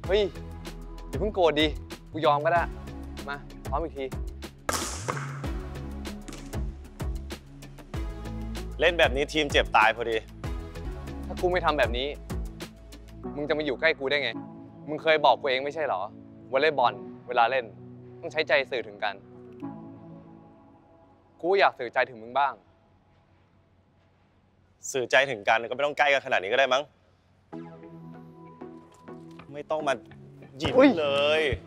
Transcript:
เฮ้ยอย่าเพิ่งโกรธดิกูยอมก็ได้มาพร้อมอีกทีเล่นแบบนี้ทีมเจ็บตายพอดีถ้ากูไม่ทำแบบนี้มึงจะมาอยู่ใกล้กูได้ไงมึงเคยบอกกูเองไม่ใช่เหรอวอลเลย์บอลเวลาเล่นต้องใช้ใจสื่อถึงกันกูอยากสื่อใจถึงมึงบ้างสื่อใจถึงกันก็ไม่ต้องใกล้กันขนาดนี้ก็ได้มั้งไม่ต้องมาหยิบเลย